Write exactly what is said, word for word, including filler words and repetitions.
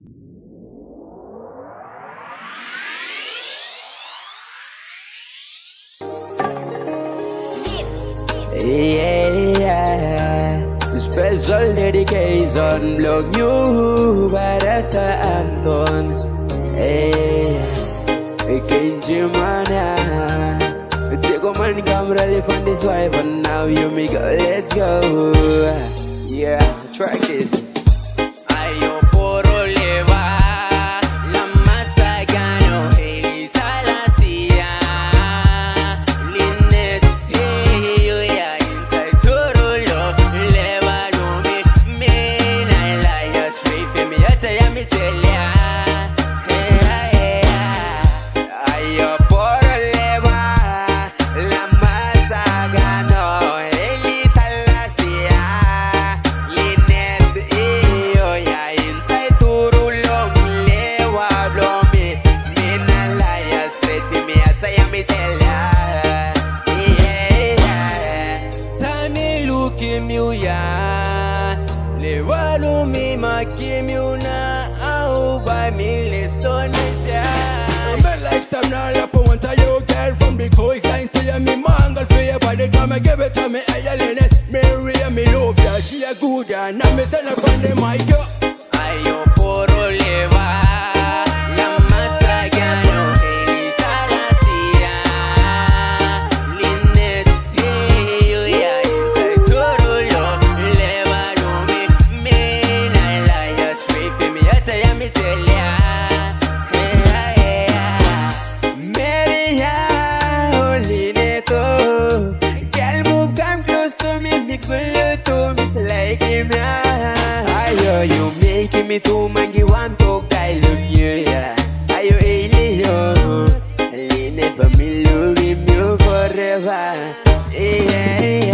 Yeah, yeah. Special dedication, blog you, Barata Anton. Hey, Jakomahn. Jakomahn come rally from this wife, and now you make go, let's go. Yeah, track this. Ayo PORO LEWA, la masa gano, elita la sia, linet, hey yo ya inside torolo, LEWA no me, me na la ya straight for me, ata ya mi tell ya. Ayo PORO LEWA, la masa gano, elita la sia, linet, hey yo ya inside torolo, LEWA blow me, me na la ya straight for me, ata ya mi tell ya. Yeah, time me look him you ya, LEWA no me make him you na, au by me let's turn this ya. Me like stamp now lap on to you girl from the coastline to you me mangle for your body come and give it to me I Lynette me real me love ya she a good and now me stand up on the mic yo. Ayo PORO LEWA, la masa gano, elita la sia, linet, hey yo ya inside torolo, LEWA no me, me na la ya straight for me, ata ya mi tell ya. Maybe ya only neto, girl move come close to me, mix with you to me like him ya. Ayo you making me too mangy want to die on you ya. Ayo alien, I never me love him you forever. Yeah, yeah.